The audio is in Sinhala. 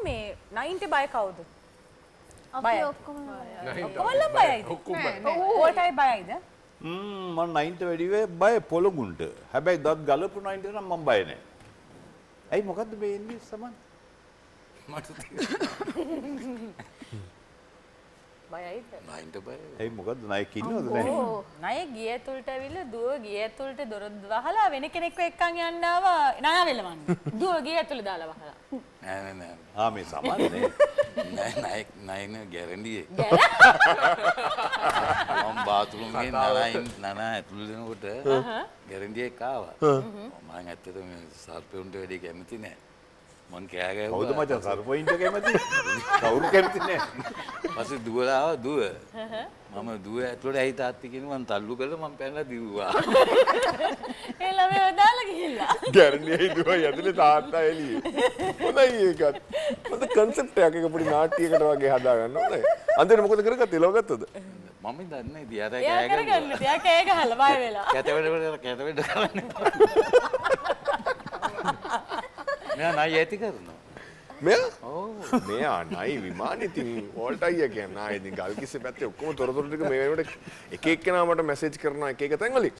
මේ 90 බය කවුද? අපි ඔක්කොම ඔක්කොම බයයිද? ඕල්ටයි බයයිද? මම 90 වැඩි වෙයි බය පොළොගුන්ට. හැබැයි දත් ගලපු 90 නම් මම බය නැහැ. ඇයි මොකද්ද මේ ඉන්නේ සමන්? මට බයයිද? 90 බය. ඇයි මොකද්ද නායක ඉන්නවද නැහැ? ඕ ණය ගිය ඇතුළට ඇවිල්ලා දුව ගිය ඇතුළට දොර වහලා වෙන කෙනෙක්ව එක්කන් යන්න ආවා ණය වෙලවන්න. දුව ගිය ඇතුළේ දාලා වහලා. නෑ නෑ මේ සමන් නේ. නෑ නෑ ගැරන්ඩියේ. මම බාත්රූම් එකේ නනා ඇතුළේ දෙනකොට ගැරන්ඩියේ කාවා. මම ඇත්තටම සර්පෙන්ට වැඩි කැමති නෑ. මං කෑ ගැහුවා. කවුද මචං සර්පොයින්ට කැමති? කවුරු කැමති නෑ. පස්සේ දුවලා ආවා දුව. මම දුව ඇතුළට ඇයි තාත්ති කියන මං තල්ලු කළා මං පැනලා දිව්වා. ඒ ළමයා දාලා ගිහිල්ලා. ගැරන්ඩියේ දුවයි ඇතුලේ තාත්තා එළියේ. හොඳයි ඒකත්. මත කන්සෙප්ට් එකක් එක පොඩි නාට්‍යයකට වගේ හදා ගන්න හොඳයි. අන්තිමට මොකද කරගත්තේ? ලෝගත්තද? මම දන්නේ දියාට එයා කෑ ගැහුවා. කරගන්න. එයා කෑ ගහලා බය වෙලා. කැත වැඩ කරන්නේ. මෙයා නයි ඇති කරනවා. මෙයා නයි විමානේ ඉතින් වෝල්ට් අයියා කියන්නේ ආ ඉතින් ගල්කිස්සේ පැත්තේ ඔක්කොම තොරතුරු ටික මේ වෙනකොට එක එක්කෙනා මට මැසේජ් කරනවා එක එක තැන්වලින්.